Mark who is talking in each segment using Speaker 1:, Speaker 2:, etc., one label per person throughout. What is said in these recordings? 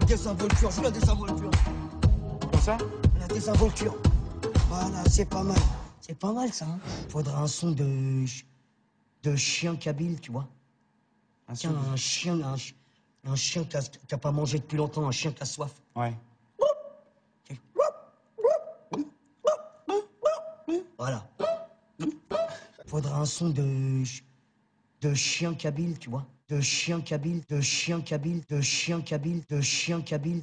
Speaker 1: désinvolture, je veux la désinvolture.
Speaker 2: Comme ça?
Speaker 1: La désinvolture. Voilà, c'est pas mal. C'est pas mal, ça. Hein. Faudra un son de chien kabyle, tu vois. Tiens, un chien qui a pas mangé depuis longtemps, un chien qui a soif.
Speaker 2: Ouais.
Speaker 1: Voilà. Faudra un son de chien kabyle, tu vois. De chien kabyle, de chien kabyle, de chien kabyle, de chien kabyle.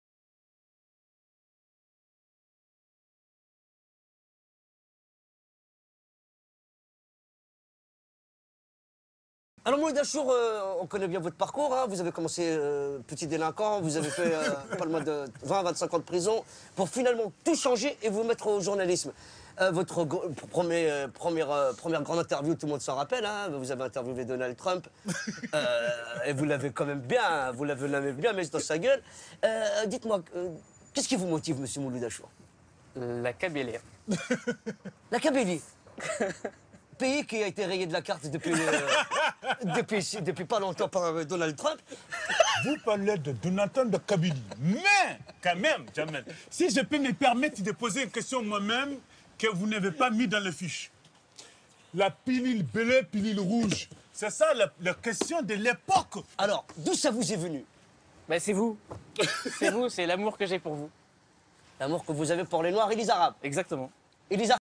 Speaker 1: Alors Mouloud Achour, on connaît bien votre parcours. Hein. Vous avez commencé petit délinquant, vous avez fait pas le moins de 20-25 ans de prison pour finalement tout changer et vous mettre au journalisme. Votre première grande interview, tout le monde s'en rappelle, hein, vous avez interviewé Donald Trump et vous l'avez quand même bien, vous l'avez bien mis dans sa gueule. Dites-moi, qu'est-ce qui vous motive, monsieur Mouloud Achour?
Speaker 3: La Kabylie.
Speaker 1: La Kabylie. Pays qui a été rayé de la carte depuis pas longtemps par Donald Trump.
Speaker 2: Vous parlez de Jonathan de Kabylie. Mais, quand même, Jamel, si je peux me permettre de poser une question moi-même que vous n'avez pas mis dans les fiches. La pilule bleue, pilule rouge, c'est ça la question de l'époque.
Speaker 1: Alors, d'où ça vous est venu?
Speaker 3: Ben, c'est vous. C'est vous, c'est l'amour que j'ai pour vous.
Speaker 1: L'amour que vous avez pour les Noirs et les Arabes.
Speaker 3: Exactement.
Speaker 1: Et les